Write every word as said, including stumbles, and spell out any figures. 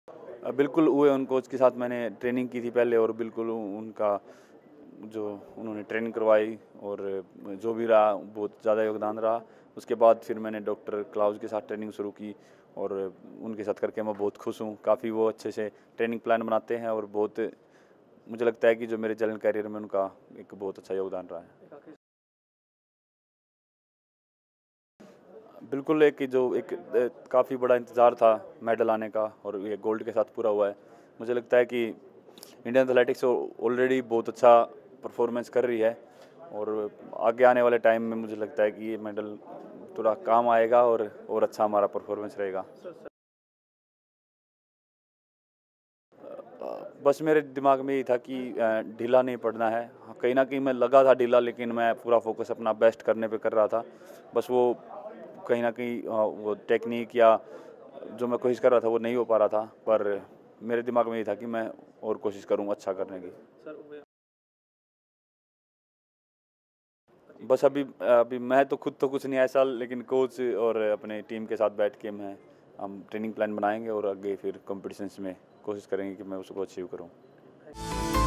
अ, बिल्कुल हुए, उन कोच के साथ मैंने ट्रेनिंग की थी पहले और बिल्कुल उनका जो उन्होंने ट्रेनिंग करवाई और जो भी रहा बहुत ज़्यादा योगदान रहा। उसके बाद फिर मैंने डॉक्टर क्लाउज के साथ ट्रेनिंग शुरू की और उनके साथ करके मैं बहुत खुश हूँ। काफ़ी वो अच्छे से ट्रेनिंग प्लान बनाते हैं और बहुत मुझे लगता है कि जो मेरे चैलेंज कैरियर में उनका एक बहुत अच्छा योगदान रहा है। बिल्कुल एक जो एक काफ़ी बड़ा इंतज़ार था मेडल आने का और ये गोल्ड के साथ पूरा हुआ है। मुझे लगता है कि इंडियन एथलेटिक्स ऑलरेडी बहुत अच्छा परफॉर्मेंस कर रही है और आगे आने वाले टाइम में मुझे लगता है कि ये मेडल थोड़ा काम आएगा और और अच्छा हमारा परफॉर्मेंस रहेगा। बस मेरे दिमाग में ये था कि ढीला नहीं पड़ना है। कहीं न कहीं मैं लगा था ढीला, लेकिन मैं पूरा फ़ोकस अपना बेस्ट करने पे कर रहा था। बस वो कहीं न कहीं अ, वो टेक्नीक या जो मैं कोशिश कर रहा था वो नहीं हो पा रहा था, पर मेरे दिमाग में ये था कि मैं और कोशिश करूँ अच्छा करने की। बस अभी अभी मैं तो खुद तो कुछ नहीं है इस साल, लेकिन कोच और अपने टीम के साथ बैठ के मैं हम ट्रेनिंग प्लान बनाएँगे और आगे फिर कॉम्पिटिशन्स में कोशिश करेंगे कि मैं उसको अचीव करूँ।